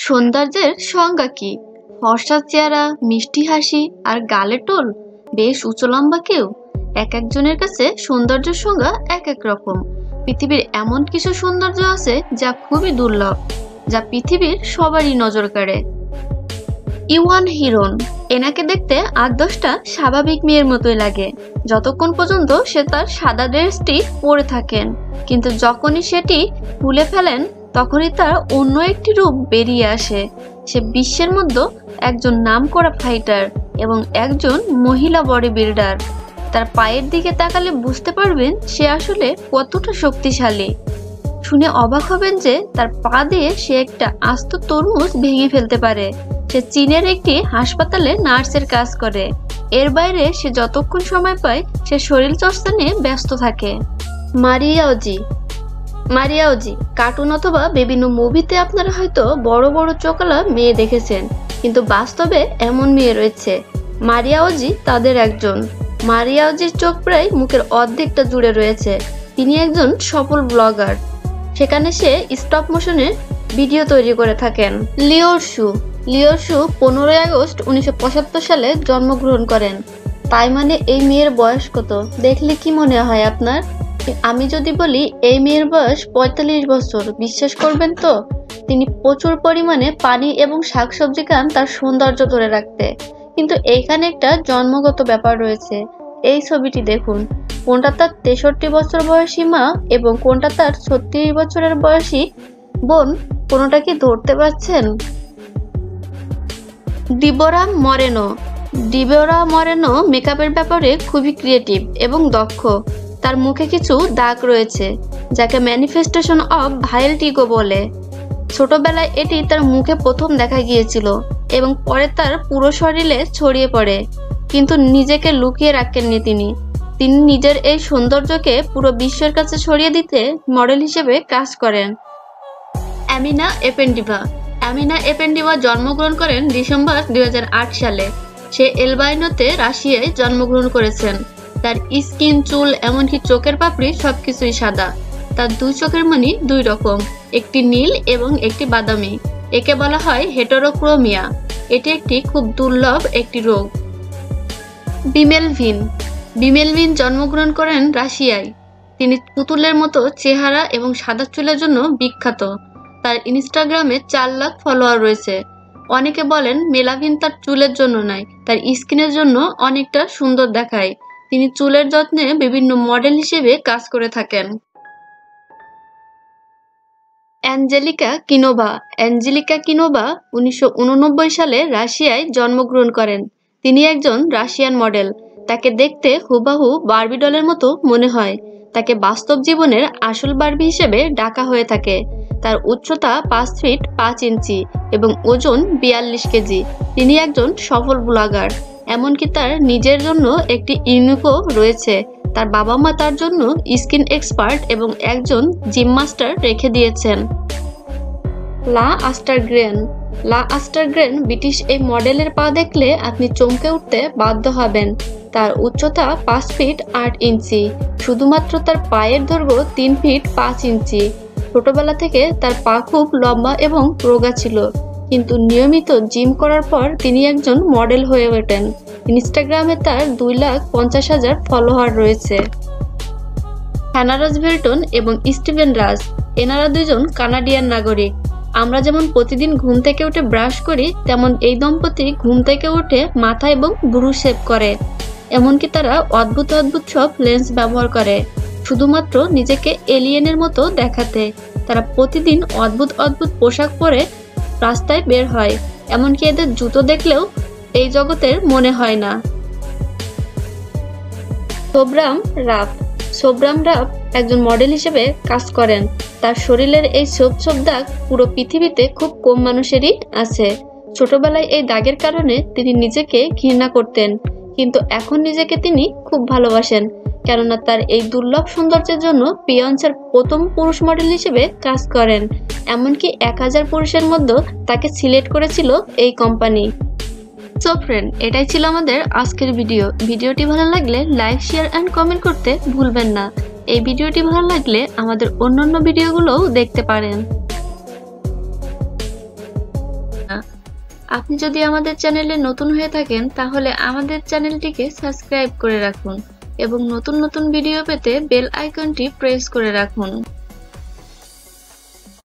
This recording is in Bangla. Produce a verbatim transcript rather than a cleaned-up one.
সৌন্দর্যের সংজ্ঞা কি? ফর্সা চেহারা, মিষ্টি হাসি আর গালে টোল, বেশ উঁচু লম্বা কেউ। এক একজনের কাছে সৌন্দর্যের সংজ্ঞা এক এক রকম। পৃথিবীর এমন কিছু সৌন্দর্য আছে যা খুবই দুর্লভ, যা পৃথিবীর সবারই নজর কাড়ে। ইওয়ান হিরন, এনাকে দেখতে আট দশটা স্বাভাবিক মেয়ের মতোই লাগে, যতক্ষণ পর্যন্ত সে তার সাদা ড্রেসটি পরে থাকেন। কিন্তু যখনই সেটি খুলে ফেলেন তখনই তার অন্য একটি রূপ বেরিয়ে আসে। সে বিশ্বের মধ্যে একজন নামকরা ফাইটার এবং একজন মহিলা বডি বিল্ডার। তার পায়ের দিকে তাকালে বুঝতে পারবেন সে আসলে কতটা শক্তিশালী। শুনে অবাক হবেন যে তার পা দিয়ে সে একটা আস্ত তরমুজ ভেঙে ফেলতে পারে। সে চীনের একটি হাসপাতালে নার্সের কাজ করে। এর বাইরে সে যতক্ষণ সময় পায় সে শরীর চর্চা নিয়ে ব্যস্ত থাকে। মারিয়াওজি মারিয়াওজি কার্টুন অথবা বিভিন্ন মুভিতে আপনারা হয়তো বড় বড় চোখওয়ালা মেয়ে দেখেছেন, কিন্তু বাস্তবে এমন মেয়ে রয়েছে। মারিয়াওজি তাদের একজন। মারিয়াওজির চোখ প্রায় মুখের অর্ধেকটা জুড়ে রয়েছে। তিনি একজন সফল ব্লগার, সেখানে সে স্টপ মোশনের ভিডিও তৈরি করে থাকেন। লিওর শু লিওর শু পনেরোই আগস্ট উনিশশো পঁচাত্তর সালে জন্মগ্রহণ করেন। তাই মানে এই মেয়ের বয়স কত দেখলে কি মনে হয় আপনার? আমি যদি বলি এই মেয়ের বয়স পঁয়তাল্লিশ বছর, বিশ্বাস করবেন তো? তিনি প্রচুর পরিমাণে পানি এবং শাকসবজি খান তার সৌন্দর্য ধরে রাখতে। কিন্তু এইখানে একটা জন্মগত ব্যাপার রয়েছে। এই ছবিটি দেখুন, কোনটা তার তেষট্টি বছর বয়সী মা এবং কোনটা তার ছত্রিশ বছরের বয়সী বোন, কোনোটা কি ধরতে পারছেন? ডিবোরা মরেনো ডিবোরা মরেনো মেকআপের ব্যাপারে খুবই ক্রিয়েটিভ এবং দক্ষ। তার মুখে কিছু দাগ রয়েছে যাকে ম্যানিফেস্টেশন অফ ভাইলটিগো বলে। ছোটবেলায় এটি তার মুখে প্রথম দেখা গিয়েছিল এবং পরে তার পুরো শরীরে ছড়িয়ে পড়ে, কিন্তু নিজেকে লুকিয়ে রাখেননি তিনি। তিনি নিজের এই সৌন্দর্যকে পুরো বিশ্বের কাছে ছড়িয়ে দিতে মডেল হিসেবে কাজ করেন। অ্যামিনা এপেন্ডিভা অ্যামিনা এপেন্ডিভা জন্মগ্রহণ করেন ডিসেম্বর দুই হাজার আট সালে। সে এলবাইনোতে রাশিয়ায় জন্মগ্রহণ করেছেন। তার স্কিন, চুল, এমনকি চোখের পাপড়ি সবকিছুই সাদা। তার দুই চোখের মণি দুই রকম, একটি নীল এবং একটি বাদামি। একে বলা হয় হেটেরোক্রোমিয়া। এটি একটি খুব দুর্লভ একটি রোগ। বিমেলভিন বিমেলভিন জন্মগ্রহণ করেন রাশিয়ায়। তিনি পুতুলের মতো চেহারা এবং সাদা চুলের জন্য বিখ্যাত। তার ইনস্টাগ্রামে চার লাখ ফলোয়ার রয়েছে। অনেকে বলেন মেলাভিন তার চুলের জন্য নয়, তার স্কিনের জন্য অনেকটা সুন্দর দেখায়। তিনি চুলের যত্নে বিভিন্ন মডেল হিসেবে কাজ করে থাকেন। অ্যাঞ্জেলিকা কিনোভা অ্যাঞ্জেলিকা কিনোভা উনিশশো উননব্বই সালে রাশিয়ায় জন্মগ্রহণ করেন। তিনি একজন রাশিয়ান মডেল। তাকে দেখতে হুবাহু বার্বি ডলের মতো মনে হয়। তাকে বাস্তব জীবনের আসল বার্বি হিসেবে ডাকা হয়ে থাকে। তার উচ্চতা পাঁচ ফিট পাঁচ ইঞ্চি এবং ওজন বিয়াল্লিশ কেজি। তিনি একজন সফল ব্লগার, এমনকি তার নিজের জন্য একটি ইউনিকো রয়েছে। তার বাবা মা তার জন্য স্কিন এক্সপার্ট এবং একজন জিম মাস্টার রেখে দিয়েছেন। লা আস্টারগ্রেন লা আস্টারগ্রেন ব্রিটিশ এই মডেলের পা দেখলে আপনি চমকে উঠতে বাধ্য হবেন। তার উচ্চতা পাঁচ ফিট আট ইঞ্চি, শুধুমাত্র তার পায়ের দৈর্ঘ্য তিন ফিট পাঁচ ইঞ্চি। ছোটবেলা থেকে তার পা খুব লম্বা এবং রোগা ছিল, কিন্তু নিয়মিত জিম করার পর তিনি একজন মডেল হয়ে ওঠেন। ইনস্টাগ্রামে তার দুই লাখ পঞ্চাশ হাজার ফলোয়ার রয়েছে। হ্যানা রজভেল্টন এবং স্টিভেন রাজ, এনারা দুজন কানাডিয়ান নাগরিক। আমরা যেমন প্রতিদিন ঘুম থেকে উঠে ব্রাশ করি, তেমন এই দম্পতি ঘুম থেকে উঠে মাথা এবং ভ্রু শেভ করে। এমনকি তারা অদ্ভুত অদ্ভুত সব লেন্স ব্যবহার করে শুধুমাত্র নিজেকে এলিয়েনের মতো দেখাতে। তারা প্রতিদিন অদ্ভুত অদ্ভুত পোশাক পরে রাস্তায় বের হয়, এমনকি এদের জুতো দেখলেও এই জগতের মনে হয় না। সোবরাম রাফ সোবরাম রাফ একজন মডেল হিসেবে কাজ করেন। তার শরীরের এই ছোপ ছোপ দাগ পুরো পৃথিবীতে খুব কম মানুষেরই আছে। ছোটবেলায় এই দাগের কারণে তিনি নিজেকে ঘৃণা করতেন, কিন্তু এখন নিজেকে তিনি খুব ভালোবাসেন, কেননা তার এই দুর্লভ সৌন্দর্যের জন্য বিয়ন্সের প্রথম পুরুষ মডেল হিসেবে কাজ করেন। এমনকি এক হাজার পুরুষের মধ্যে তাকে সিলেক্ট করেছিল এই কোম্পানি। সো ফ্রেন্ড, এটাই ছিল আমাদের আজকের ভিডিও। ভিডিওটি ভালো লাগলে লাইক, শেয়ার অ্যান্ড কমেন্ট করতে ভুলবেন না। এই ভিডিওটি ভালো লাগলে আমাদের অন্যান্য ভিডিওগুলোও দেখতে পারেন। আপনি যদি আমাদের চ্যানেলে নতুন হয়ে থাকেন তাহলে আমাদের চ্যানেলটিকে সাবস্ক্রাইব করে রাখুন এবং নতুন নতুন ভিডিও পেতে বেল আইকনটি প্রেস করে রাখুন।